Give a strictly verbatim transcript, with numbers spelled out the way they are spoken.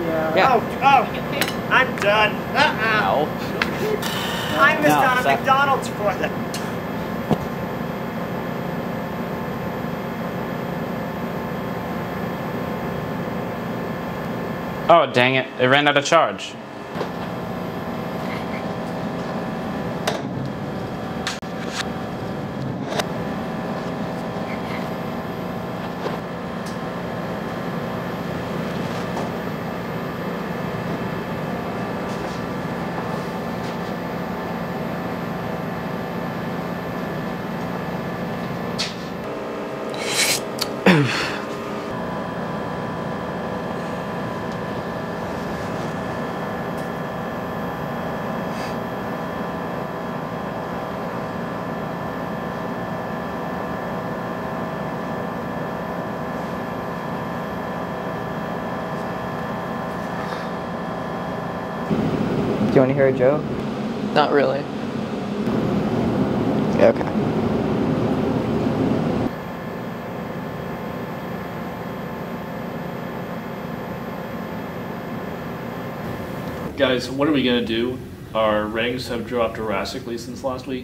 Yeah. Yeah. Oh, oh, I'm done. Uh-uh. No. I missed No, on a stop. McDonald's for them. Oh, dang it. It ran out of charge. Do you want to hear a joke? Not really. Okay. Guys, what are we gonna do? Our ratings have dropped drastically since last week.